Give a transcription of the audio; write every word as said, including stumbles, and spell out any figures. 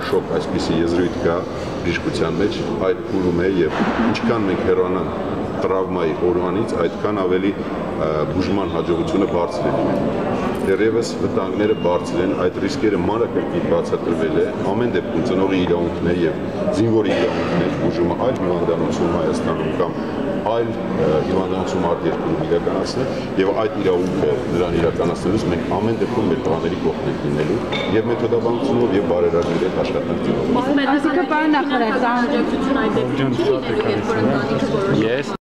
շոկ այսպիսի եզրույթ կա բժշկության մեջ, այդ փուլում է եւ ինչքան մենք հեռանանք տրավմայի օրվանից, այդքան ավելի բուժման հաջողությունը բարձր է լինում։ Դեռևս վտանգները բարձր են, այդ ռիսկերը մանրակրկիտ բացատրվել է, ամեն դեպքում ծնողի իրավունքներ եւ զինվորի իրավունքներ բուժումը այլ հիվանդանոցում Հայաստանում կամ այլ հիվանդանոցում արտերկրում իրականացնել եւ այդ իրավունքը նրան իրականացնելուց մենք ամեն դեպքում մեր տղաների կողքն ենք լինելու եւ մեթոդաբանությունով եւ բարերարների հետ աշխատանքով։ Այսինքն պարոն նախարար, Yes.